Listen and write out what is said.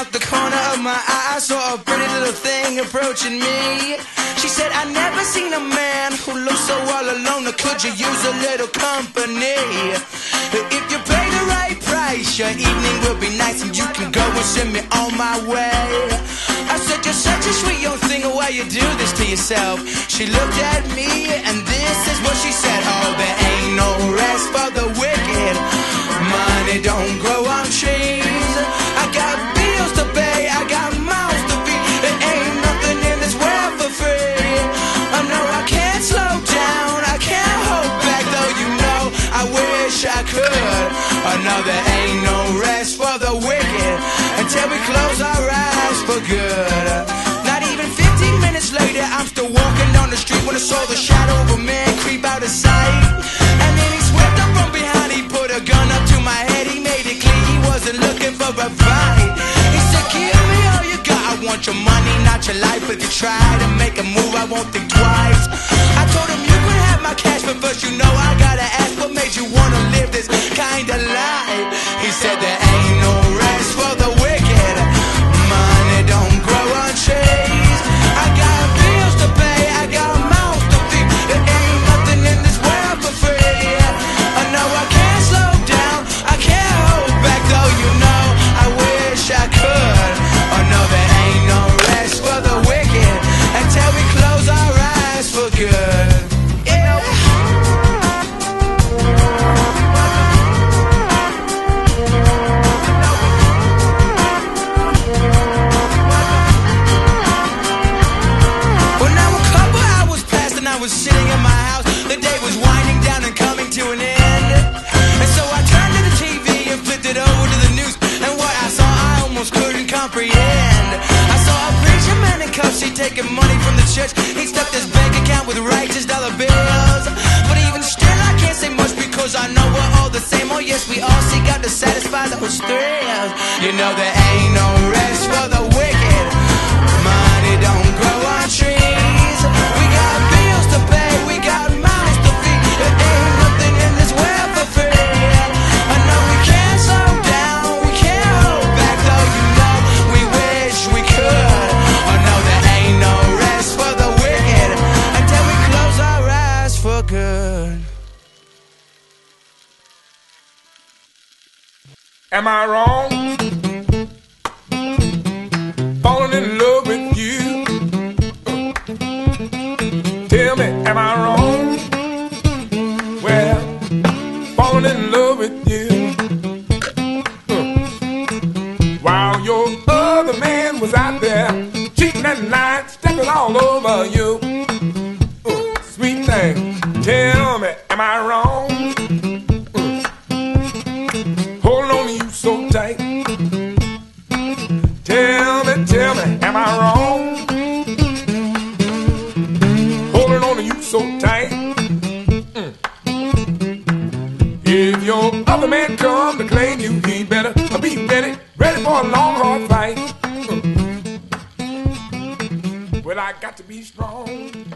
out the corner of my eye, I saw a pretty little thing approaching me. She said, I never seen a man who looks so all alone. Could you use a little company? If you pay the right price, your evening will be nice, and you can go and send me on my way. I said, you're such a sweet young thing, why you do this to yourself? She looked at me, and this is what she said. Oh, there ain't no rest for the wicked. Money don't grow on trees. I got bills to pay, I got mouths to feed. There ain't nothing in this world for free. Oh no, I can't slow down, I can't hold back, though you know I wish I could. Oh no, there ain't no rest for the wicked until we close our eyes for good. Not even 15 minutes later, I'm still walking down the street when I saw the shadow of a man creep out of sight. And then he swept up from behind, he put a gun up to my head, he made it clear he wasn't looking for a fight. He said, give me all you got, I want your money, not your life. If you try to make a move, I won't think twice. I told him you could have my cash, but first you know I gotta ask, what made you wanna live this kind of life? He said, there ain't no rest for the wicked. Money don't grow on trees. I got bills to pay, I got mouths to feed. There ain't nothing in this world for free. I know I can't slow down, I can't hold back, though you know I wish I could. Oh no, there ain't no rest for the wicked until we close our eyes for good. Sitting in my house, the day was winding down and coming to an end. And so I turned to the TV and flipped it over to the news, and what I saw I almost couldn't comprehend. I saw a preacher man in cuffs, he taking money from the church. He stuffed his bank account with righteous dollar bills. But even still I can't say much, because I know we're all the same. Oh yes, we all seek out to satisfy those thrills. You know there ain't no rest for the wicked. Money don't grow on trees. We got bills to pay, we got mouths to feed. There ain't nothing in this world for free. I know we can't slow down, we can't hold back, though you know we wish we could. Oh no, there ain't no rest for the wicked until we close our eyes for good. Am I wrong? Falling in love with you. Tell me, am I wrong? Well, falling in love with you. While your other man was out there cheating at night, stepping all over you. Sweet thing, tell me, am I wrong? Holding on to you so tight. Tell me, am I wrong? Holding on to you so tight. If your other man come to claim you, he better be ready for a long, hard fight. Well, I got to be strong.